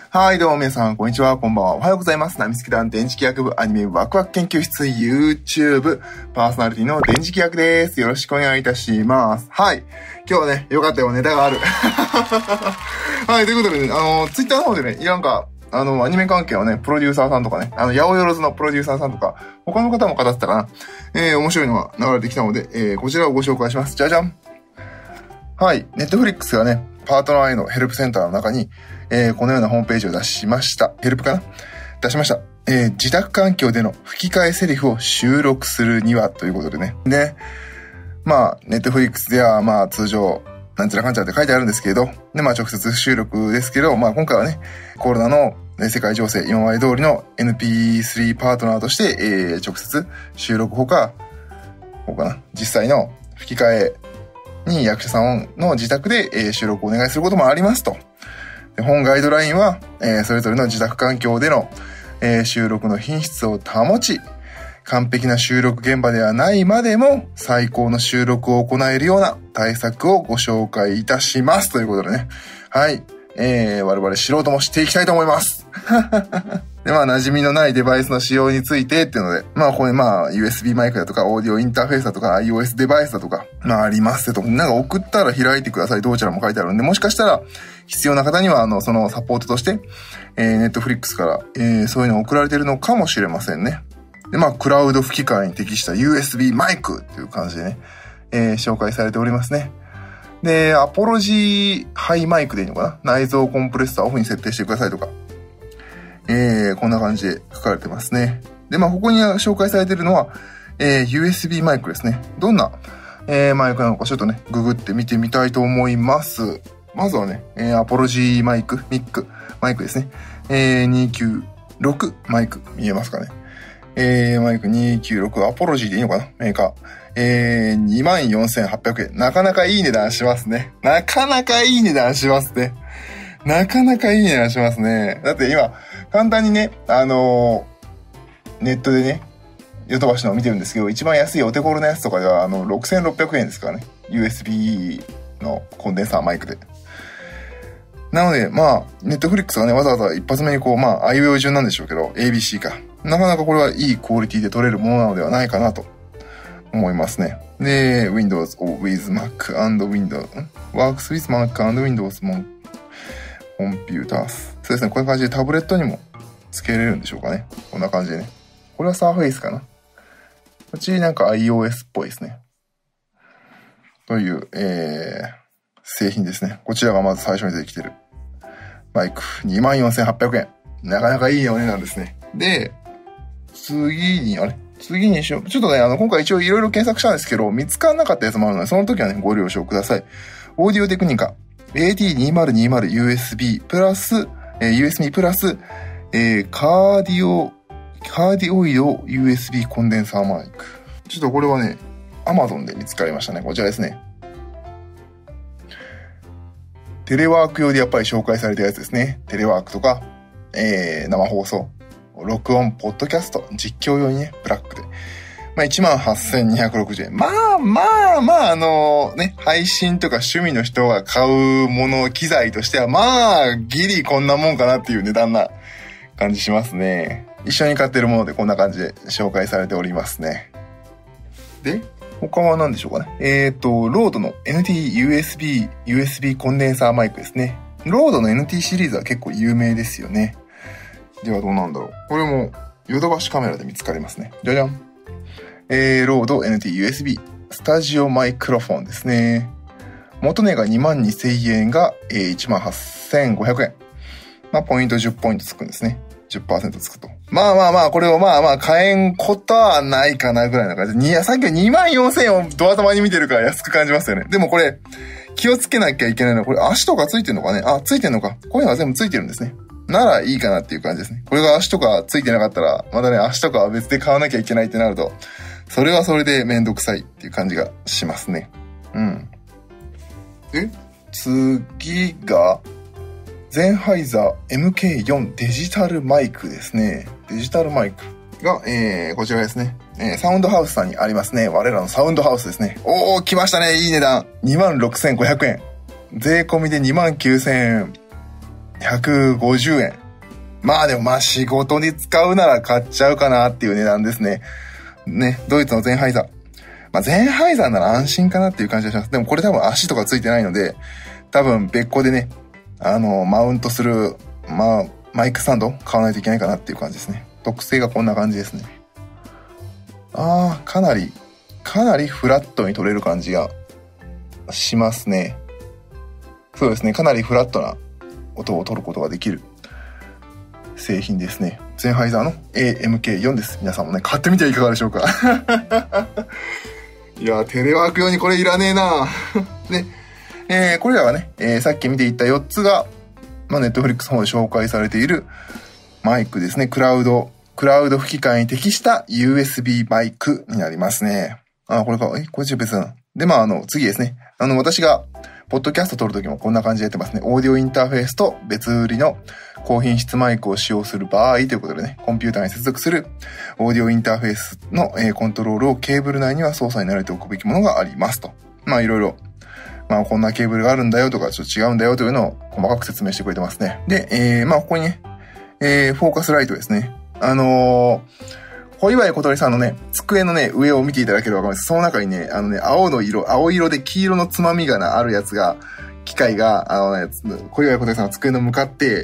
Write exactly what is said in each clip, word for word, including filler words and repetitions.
はい、どうも皆さん、こんにちは、こんばんは。おはようございます。ナミスケ団電磁気学部アニメ部ワクワク研究室 YouTube パーソナリティの電磁気学です。よろしくお願いいたします。はい。今日はね、よかったよ、ネタがある。はい、ということでね、あの、Twitter の方でね、なんか、あの、アニメ関係のね、プロデューサーさんとかね、あの、八百万のプロデューサーさんとか、他の方も語ってたかな。えー、面白いのが流れてきたので、えー、こちらをご紹介します。じゃじゃん。はい。Netflix がね、パートナーへのヘルプセンターの中に、えー、このようなホームページを出しました。ヘルプかな出しました。えー、自宅環境での吹き替えセリフを収録するにはということでね。で、まあ、Netflix では、まあ、通常、なんちゃらかんちゃらって書いてあるんですけれど、で、まあ、直接収録ですけど、まあ、今回はね、コロナの世界情勢、今まで通りの エヌピースリー パートナーとして、えー、直接収録ほか、こうかな、実際の吹き替えに役者さんの自宅で、えー、収録をお願いすることもありますと。本ガイドラインは、えー、それぞれの自宅環境での、えー、収録の品質を保ち、完璧な収録現場ではないまでも最高の収録を行えるような対策をご紹介いたしますということでね。はい。えー、我々素人も知っていきたいと思います。で、まあ、馴染みのないデバイスの使用についてっていうので、まあ、これまあ、ユーエスビー マイクだとか、オーディオインターフェースだとか、iOS デバイスだとか、まあ、ありますと。なんか送ったら開いてください。どちらも書いてあるんで、もしかしたら、必要な方には、あの、そのサポートとして、えー、Netflix から、えー、そういうのを送られているのかもしれませんね。で、まあ、クラウド吹き替えに適した ユーエスビー マイクっていう感じでね、えー、紹介されておりますね。で、アポロジーハイマイクでいいのかな？内蔵コンプレッサーオフに設定してくださいとか。えー、こんな感じで書かれてますね。で、まあ、ここに紹介されているのは、えー、ユーエスビー マイクですね。どんな、えー、マイクなのかちょっとね、ググって見てみたいと思います。まずはね、えー、アポロジーマイク、ミック、マイクですね。えー、にひゃくきゅうじゅうろくマイク、見えますかね。えー、マイクにひゃくきゅうじゅうろく、アポロジーでいいのかなメーカー。えー、にまんよんせんはっぴゃくえん。なかなかいい値段しますね。なかなかいい値段しますね。なかなかいい値段しますね。だって今、簡単にね、あのー、ネットでね、ヨドバシのを見てるんですけど、一番安いお手頃なやつとかでは、あの、ろくせんろっぴゃくえんですからね。ユーエスビー のコンデンサーマイクで。なので、まあ、ネットフリックスがね、わざわざ一発目にこう、まあ、アイウェイ順なんでしょうけど、エービーシー か。なかなかこれはいいクオリティで撮れるものなのではないかなと思いますね。で、Windows with Mac and Windows, works with Mac and Windows Computers。そうですね、こういう感じでタブレットにもつけれるんでしょうかね。こんな感じでね。これは Surface かな。こっちなんか iOS っぽいですね。という、えー、製品ですね。こちらがまず最初に出てきてる。マイク にまんよんせんはっぴゃくえん。なかなかいいお値段ですね。で、次に、あれ次にしよう。ちょっとね、あの、今回一応いろいろ検索したんですけど、見つからなかったやつもあるので、その時はね、ご了承ください。オーディオテクニカ エーティーにせんにじゅうユーエスビー プラス、えー、ユーエスビー プラス、えー、カーディオ、カーディオイド ユーエスビー コンデンサーマイク。ちょっとこれはね、Amazon で見つかりましたね。こちらですね。テレワーク用でやっぱり紹介されたやつですね。テレワークとか、えー、生放送。録音、ポッドキャスト、実況用にね、ブラックで。まあ、いちまんはっせんにひゃくろくじゅうえん。まあまあまあ、あのー、ね、配信とか趣味の人が買うもの、機材としては、まあ、ギリこんなもんかなっていう値段な感じしますね。一緒に買ってるものでこんな感じで紹介されておりますね。で、他は何でしょうかね。えっと、ロードの エヌティーユーエスビー、ユーエスビー コンデンサーマイクですね。ロードの エヌティー シリーズは結構有名ですよね。ではどうなんだろう。これもヨドバシカメラで見つかりますね。じゃじゃん。えー、ロード エヌティーユーエスビー スタジオマイクロフォンですね。元値がにまんにせんえんが、えー、いちまんはっせんごひゃくえん。まあ、ポイントじゅうポイントつくんですね。じゅっパーセント つくと。まあまあまあ、これをまあまあ、買えんことはないかなぐらいな感じで。いや、さっきはにまんよんせんえんをドア玉に見てるから安く感じますよね。でもこれ、気をつけなきゃいけないのは、これ足とかついてんのかね。あ、ついてんのか。こういうのが全部ついてるんですね。ならいいかなっていう感じですね。これが足とかついてなかったら、またね、足とかは別で買わなきゃいけないってなると、それはそれでめんどくさいっていう感じがしますね。うん。で、次が、ゼンハイザー エムケーフォー デジタルマイクですね。デジタルマイクが、えー、こちらですね。えー、サウンドハウスさんにありますね。我らのサウンドハウスですね。おー、来ましたね。いい値段。にまんろくせんごひゃくえん。税込みでにまんきゅうせんえん。 ひゃくごじゅうえん。まあでもまあ仕事に使うなら買っちゃうかなっていう値段ですね。ね、ドイツのゼンハイザー。まあゼンハイザーなら安心かなっていう感じがします。でもこれ多分足とかついてないので、多分別個でね、あの、マウントする、まあ、マイクスタンド買わないといけないかなっていう感じですね。特性がこんな感じですね。ああ、かなり、かなりフラットに取れる感じがしますね。そうですね。かなりフラットな音を取ることができる製品ですね。ゼンハイザーの エーエムケーフォー です。皆さんもね、買ってみてはいかがでしょうか。いや、テレワーク用にこれいらねえな。ね、えー、これらはね、えー、さっき見ていったよっつが、まあ、ネットフリックスの方で紹介されているマイクですね。クラウド、クラウド吹き替えに適した ユーエスビー マイクになりますね。あ、これか、え、これじゃ別だな。で、まあ、あの、次ですね。あの、私が、ポッドキャスト撮るときもこんな感じでやってますね。オーディオインターフェースと別売りの高品質マイクを使用する場合ということでね、コンピューターに接続するオーディオインターフェースの、えー、コントロールをケーブル内には操作に慣れておくべきものがありますと。まあいろいろ、まあこんなケーブルがあるんだよとかちょっと違うんだよというのを細かく説明してくれてますね。で、えー、まあここにね、えー、フォーカスライトですね。あのー、小岩井小鳥さんのね、机のね、上を見ていただければわかります。その中にね、あのね、青の色、青色で黄色のつまみがな、あるやつが、機械が、あのね、小岩井小鳥さんの机の向かって、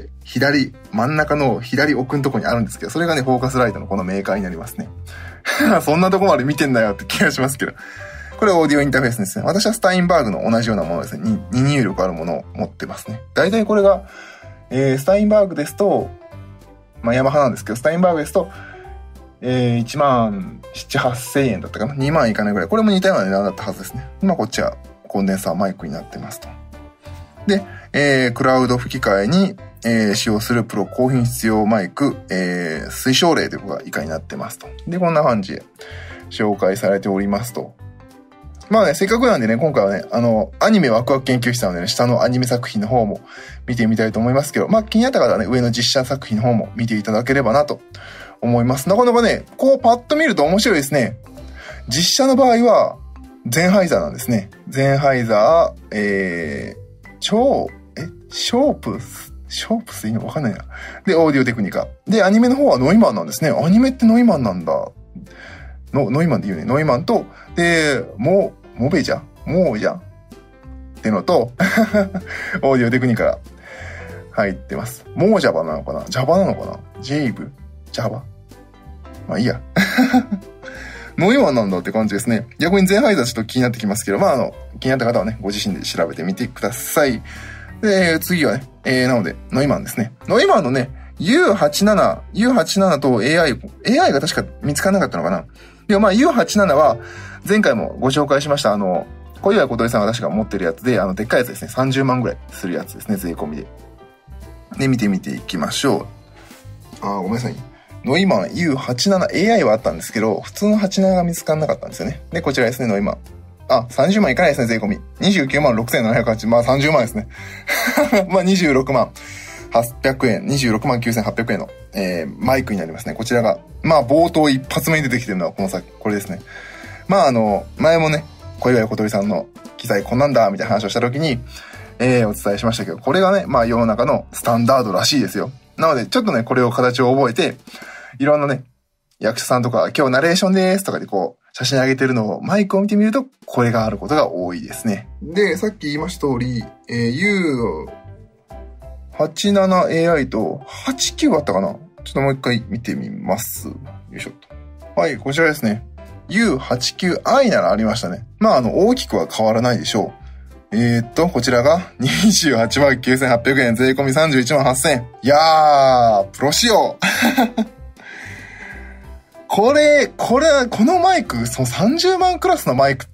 左、真ん中の左奥のとこにあるんですけど、それがね、フォーカスライトのこのメーカーになりますね。そんなとこまで見てんだよって気がしますけど。これオーディオインターフェースですね。私はスタインバーグの同じようなものですね。に入力あるものを持ってますね。だいたいこれが、えー、スタインバーグですと、まあ、ヤマハなんですけど、スタインバーグですと、えー、いちまんなな、はっせんえんだったかな ?にまんいかないぐらい。これも似たような値段だったはずですね。まあ、こっちはコンデンサーマイクになってますと。で、えー、クラウド吹き替えに、えー、使用するプロ高品質用マイク、えー、推奨例ということが以下になってますと。で、こんな感じで紹介されておりますと。まあね、せっかくなんでね、今回はね、あの、アニメワクワク研究室なのでね、下のアニメ作品の方も見てみたいと思いますけど、まあ気になった方はね、上の実写作品の方も見ていただければなと思います。なかなかね、こうパッと見ると面白いですね。実写の場合は、ゼンハイザーなんですね。ゼンハイザー、えー、超、え、ショープス、ショープスいいのわかんないな。で、オーディオテクニカ。で、アニメの方はノイマンなんですね。アニメってノイマンなんだ。の、ノイマンで言うね。ノイマンと、で、モ、モベジャモージャってのと、オーディオテクニカが入ってます。モージャバなのかなジャバなのかなジェイブジャバまあいいや。ノイマンなんだって感じですね。逆にゼンハイザーちょっと気になってきますけど、まああの、気になった方はね、ご自身で調べてみてください。で、次はね、えー、なので、ノイマンですね。ノイマンのね、ユーはちじゅうなな、ユーはちじゅうなな と エーアイ、エーアイ が確か見つからなかったのかなでもまあ ユーはちじゅうなな は前回もご紹介しましたあの、小岩小鳥さんが確か持ってるやつで、あの、でっかいやつですね。さんじゅうまんぐらいするやつですね、税込みで。で、見てみていきましょう。あー、ごめんなさい。ノイマン ユーはちじゅうななエーアイ はあったんですけど、普通のはちじゅうななが見つからなかったんですよね。で、こちらですね、ノイマン。あ、さんじゅうまんいかないですね、税込み。にじゅうきゅうまんろくせんななひゃくはちじゅう、まあさんじゅうまんですね。まあにじゅうろくまんはっぴゃくえん、にじゅうろくまんきゅうせんはっぴゃくえんの、えー、マイクになりますね。こちらが。まあ冒頭一発目に出てきてるのはこの先、これですね。まああの、前もね、小岩小鳥さんの機材こんなんだ、みたいな話をした時に、えー、お伝えしましたけど、これがね、まあ世の中のスタンダードらしいですよ。なので、ちょっとね、これを形を覚えて、いろんなね、役者さんとか、今日ナレーションですとかでこう、写真上げてるのを、マイクを見てみると、これがあることが多いですね。で、さっき言いました通り、えー、ユーはちじゅうななエーアイ とはちじゅうきゅうあったかなちょっともう一回見てみます。よいしょっと。はい、こちらですね。ユーはちじゅうきゅうアイ ならありましたね。まあ、あの、大きくは変わらないでしょう。えーっと、こちらがにじゅうはちまんきゅうせんはっぴゃくえん、税込みさんじゅういちまんはっせんえん。いやー、プロ仕様これ、これ、このマイク、そのさんじゅうまんクラスのマイクって、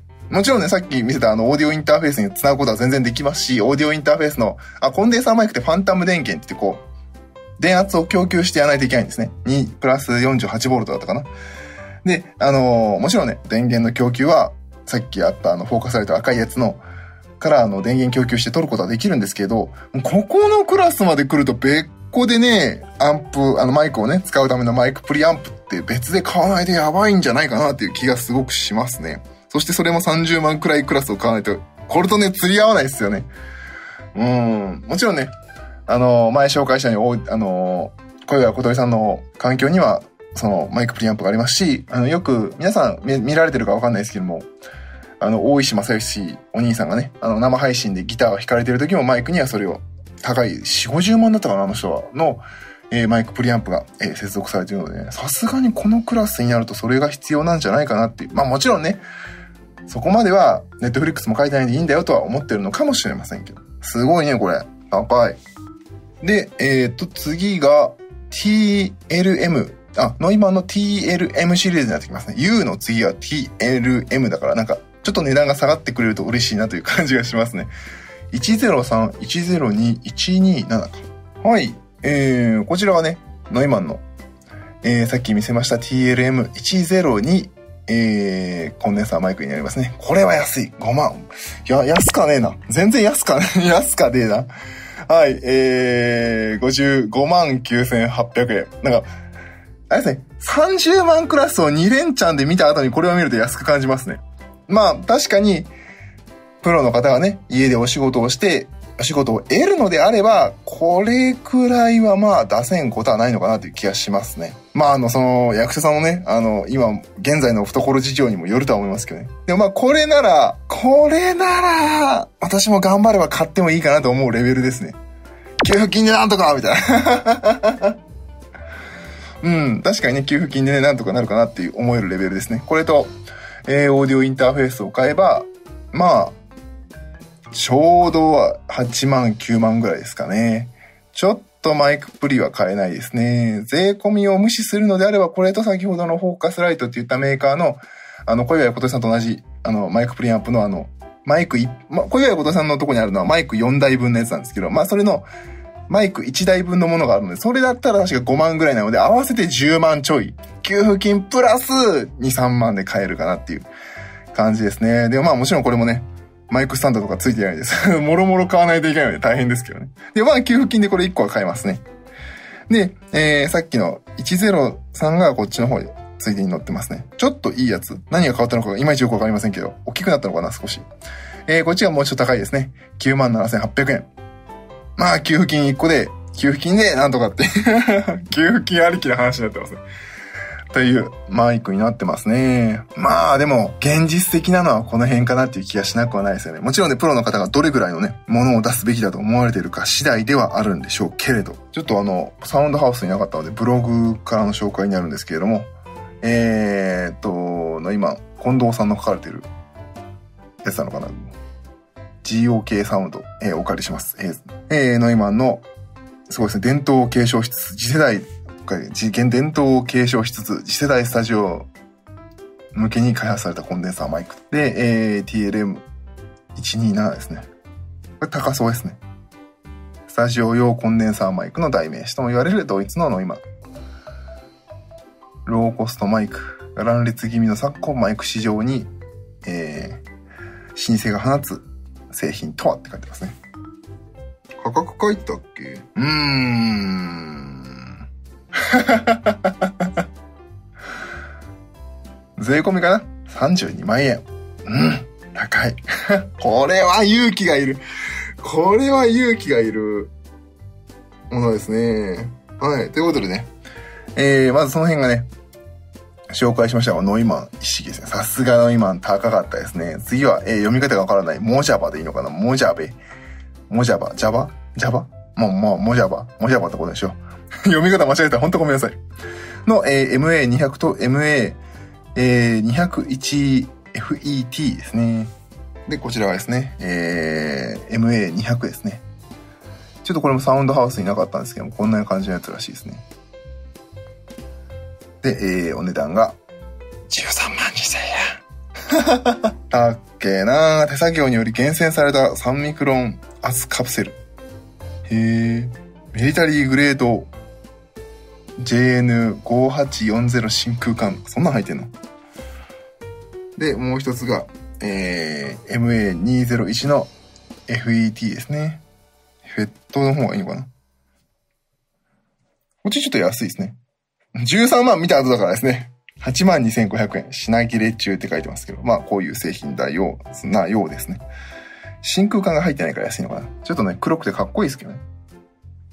もちろんね、さっき見せたあの、オーディオインターフェースに繋ぐことは全然できますし、オーディオインターフェースの、あ、コンデンサーマイクってファンタム電源って言ってこう、電圧を供給してやらないといけないんですね。にプラス よんじゅうはちボルト だったかな。で、あのー、もちろんね、電源の供給は、さっきあったあの、フォーカスされた赤いやつの、からあの、電源供給して取ることはできるんですけど、ここのクラスまで来ると別個でね、アンプ、あのマイクをね、使うためのマイクプリアンプって別で買わないとやばいんじゃないかなっていう気がすごくしますね。そしてそれもさんじゅうまんくらいクラスを買わないと、これとね、釣り合わないですよね。うん。もちろんね、 あの、前紹介したように、あの、小岩小鳥さんの環境には、そのマイクプリアンプがありますし、あの、よく皆さん 見, 見られてるかわかんないですけども、あの、大石正義お兄さんがね、あの、生配信でギターを弾かれてる時もマイクにはそれを高いよんじゅう、ごじゅうまんだったかな、あの人は、の、えー、マイクプリアンプが、えー、接続されているのでね、さすがにこのクラスになるとそれが必要なんじゃないかなっていう。まあもちろんね、そこまではネットフリックスも書いてないんでいいんだよとは思ってるのかもしれませんけど。すごいね、これ。高い。で、えっと、次が ティーエルエム。あ、ノイマンの ティーエルエム シリーズになってきますね。U の次は ティーエルエム だからなんかちょっと値段が下がってくれると嬉しいなという感じがしますね。いちゼロさん、いちゼロに、いちにななか。はい。えー、こちらはね、ノイマンの、えー、さっき見せました ティーエルエムいちゼロに、えー、コンデンサーマイクになりますね。これは安い。ごまん。いや、安かねえな。全然安かねえ。安かねえな。はい。えー、ごじゅうごまんきゅうせんはっぴゃくえん。なんか、あれですね。さんじゅうまんクラスをに連チャンで見た後にこれを見ると安く感じますね。まあ、確かに、プロの方がね、家でお仕事をして、お仕事を得るのであれば、これくらいはまあ出せんことはないのかなという気がしますね。まああの、その役者さんのね、あの、今、現在の懐事情にもよるとは思いますけどね。でもまあこれなら、これなら、私も頑張れば買ってもいいかなと思うレベルですね。給付金でなんとかみたいな。うん、確かにね、給付金でね、なんとかなるかなっていう思えるレベルですね。これと、えー、オーディオインターフェースを買えば、まあ、ちょうどははちまんきゅうまんぐらいですかね。ちょっとマイクプリは買えないですね。税込みを無視するのであれば、これと先ほどのフォーカスライトって言ったメーカーの、あの、小岩小鳥さんと同じ、あの、マイクプリアンプのあの、マイクい、ま、小岩小鳥さんのとこにあるのはマイクよんだいぶんのやつなんですけど、まあ、それの、マイクいちだいぶんのものがあるので、それだったら確かごまんぐらいなので、合わせてじゅうまんちょい。給付金プラスに、さんまんで買えるかなっていう感じですね。でもまあもちろんこれもね、マイクスタンドとかついてないです。もろもろ買わないといけないので大変ですけどね。で、まあ給付金でこれいっこは買えますね。で、えー、さっきのいちゼロさんがこっちの方でついでに載ってますね。ちょっといいやつ。何が変わったのかいまいちよくわかりませんけど、大きくなったのかな少し。えー、こっちがもうちょっと高いですね。きゅうまんななせんはっぴゃくえん。まあ給付金いっこで、給付金でなんとかって。給付金ありきな話になってますね。というマイクになってますね。まあでも現実的なのはこの辺かなっていう気がしなくはないですよね。もちろんね、プロの方がどれぐらいのね、ものを出すべきだと思われているか次第ではあるんでしょうけれど。ちょっとあの、サウンドハウスになかったのでブログからの紹介になるんですけれども、えーっと、の今、近藤さんの書かれているやつなのかな。ジーオーケー サウンド、えー、お借りします。えー、えー、ノイマンの、すごいですね、伝統を継承しつつ、次世代、次元伝統を継承しつつ、次世代スタジオ向けに開発されたコンデンサーマイク。で、えー、ティーエルエムいちにーなな ですね。これ高そうですね。スタジオ用コンデンサーマイクの代名詞とも言われるドイツのノイマン。ローコストマイク。乱立気味の昨今マイク市場に、えー、老舗が放つ製品とはって書いてますね。価格書いてたっけ？うーん。税込みかな ?さんじゅうにまんえん。うん。高い。これは勇気がいる。これは勇気がいるものですね。はい。ということでね。えー、まずその辺がね、紹介しましたが、ノイマン一式ですね。さすがノイマン高かったですね。次は、えー、読み方がわからない。モジャバでいいのかなモジャベ。モジャバ。ジャバジャバもう、もう、モジャバ。モジャバってことでしょ。読み方間違えたらほんとごめんなさい。の、えー、エムエーにひゃく と エムエーにひゃくいちエフイーティー ですね。で、こちらはですね、えー、エムエーにひゃく ですね。ちょっとこれもサウンドハウスになかったんですけども、こんな感じのやつらしいですね。で、えー、お値段がじゅうさんまんにせんえん。たっけーなー。手作業により厳選されたさんミクロン圧カプセル。へー。ミリタリーグレード ジェイエヌごーはちよんゼロ 真空管。そんなん入ってんの？で、もう一つが、えー、エムエーにひゃくいち の エフイーティー ですね。フェットの方がいいのかな？こっちちょっと安いですね。じゅうさんまん見た後だからですね。はちまんにせんごひゃくえん。品切れ中って書いてますけど。まあ、こういう製品だよう、なようですね。真空管が入ってないから安いのかな。ちょっとね、黒くてかっこいいですけどね。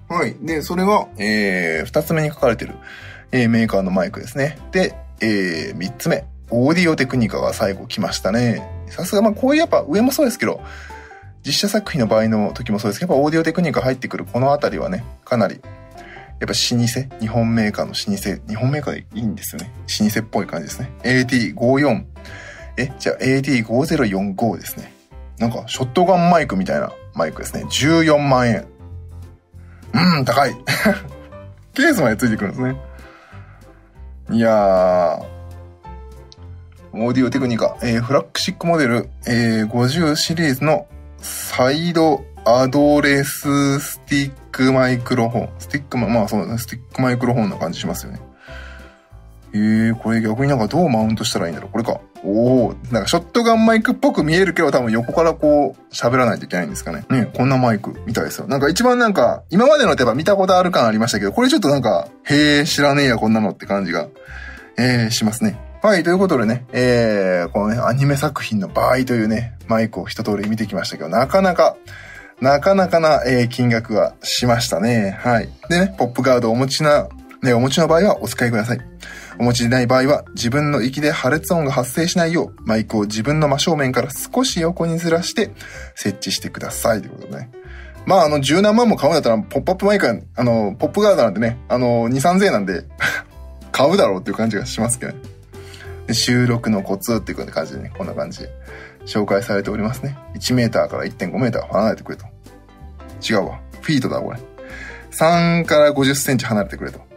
はい。で、それが、えー、二つ目に書かれてる、えー、メーカーのマイクですね。で、えー、三つ目、オーディオテクニカが最後来ましたね。さすが、まあ、こういうやっぱ上もそうですけど、実写作品の場合の時もそうですけど、やっぱオーディオテクニカ入ってくるこのあたりはね、かなり、やっぱ老舗、日本メーカーの老舗、日本メーカーでいいんですよね。老舗っぽい感じですね。エーティーごじゅうよん。え、じゃあ エーティーごぜろよんご ですね。なんか、ショットガンマイクみたいなマイクですね。じゅうよんまんえん。うん、高い。ケースまでついてくるんですね。いやー。オーディオテクニカ、えー、フラッグシックモデル、えー、ごじゅうシリーズのサイドアドレススティックマイクロフォン。スティックマ、まあそうですね、スティックマイクロフォンな感じしますよね。えー、これ逆になんかどうマウントしたらいいんだろう。これか。おー、なんかショットガンマイクっぽく見えるけど多分横からこう喋らないといけないんですかね。ね、こんなマイクみたいですよ。なんか一番なんか、今までのってば見たことある感ありましたけど、これちょっとなんか、へー、知らねえやこんなのって感じが、えー、しますね。はい、ということでね、えー、このね、アニメ作品の場合というね、マイクを一通り見てきましたけど、なかなか、なかなかな、えー、金額がしましたね。はい。でね、ポップガードをお持ちな、ね、お持ちの場合はお使いください。お持ちでない場合は、自分の息で破裂音が発生しないよう、マイクを自分の真正面から少し横にずらして設置してください。ということでね。まあ、あの、十何万も買うんだったら、ポップアップマイクは、あの、ポップガードなんてね、あの、に、さんぜんえんなんで、買うだろうっていう感じがしますけどね。で収録のコツっていう感じでね、こんな感じで紹介されておりますね。いちメーターから いってんごメーター離れてくれと。違うわ。フィートだ、これ。さんからごじゅっセンチ離れてくれと。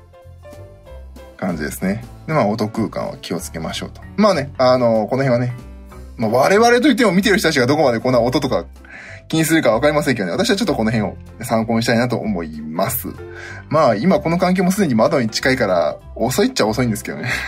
感じですね。で、まあ、音空間は気をつけましょうと。まあね、あの、この辺はね、まあ、我々といっても見てる人たちがどこまでこんな音とか気にするかわかりませんけどね。私はちょっとこの辺を参考にしたいなと思います。まあ、今この環境もすでに窓に近いから、遅いっちゃ遅いんですけどね。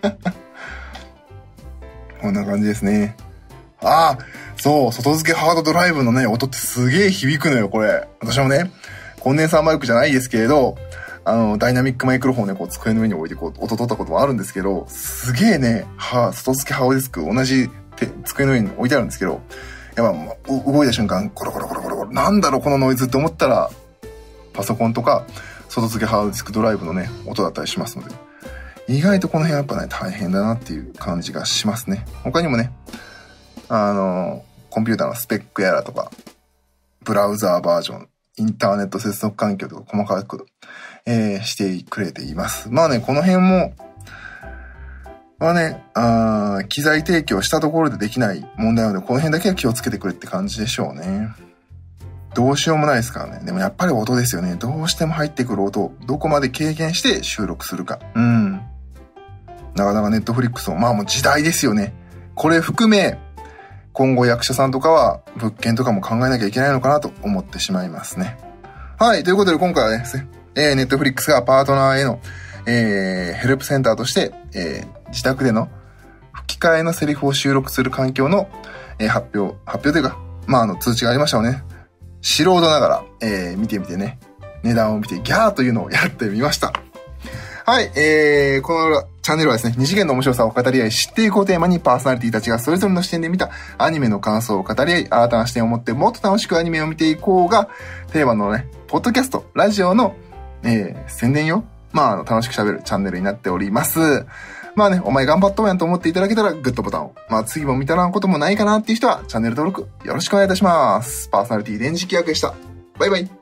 こんな感じですね。ああ、そう、外付けハードドライブのね、音ってすげえ響くのよ、これ。私もね、コンデンサーマイクじゃないですけれど、あの、ダイナミックマイクロフォンをね、こう、机の上に置いて、こう、音取ったこともあるんですけど、すげえね、は、外付けハードディスク、同じ手、机の上に置いてあるんですけど、やっぱ、動いた瞬間、コロコロコロコロコロ、なんだろう、このノイズって思ったら、パソコンとか、外付けハードディスクドライブのね、音だったりしますので、意外とこの辺やっぱね、大変だなっていう感じがしますね。他にもね、あの、コンピューターのスペックやらとか、ブラウザーバージョン、インターネット接続環境とか細かく、えー、してくれています。まあね、この辺も、まあね、あ機材提供したところでできない問題なので、この辺だけは気をつけてくれって感じでしょうね。どうしようもないですからね。でもやっぱり音ですよね。どうしても入ってくる音をどこまで軽減して収録するか。うん。なかなかネットフリックスも、まあもう時代ですよね。これ含め、今後役者さんとかは物件とかも考えなきゃいけないのかなと思ってしまいますね。はい。ということで今回はですね、えー、ネットフリックスがパートナーへの、えー、ヘルプセンターとして、えー、自宅での吹き替えのセリフを収録する環境の、えー、発表、発表というか、まああの通知がありましたよね。素人ながら、えー、見てみてね、値段を見てギャーというのをやってみました。はい、えー、このチャンネルはですね、二次元の面白さを語り合い、知っていこうテーマにパーソナリティたちがそれぞれの視点で見たアニメの感想を語り合い、新たな視点を持ってもっと楽しくアニメを見ていこうが、テーマのね、ポッドキャスト、ラジオの、えー、宣伝よ。まあ、あの、楽しく喋るチャンネルになっております。まあね、お前頑張っとんやんと思っていただけたら、グッドボタンを。まあ、次も見たらんこともないかなっていう人は、チャンネル登録よろしくお願いいたします。パーソナリティ電磁気役でした。バイバイ。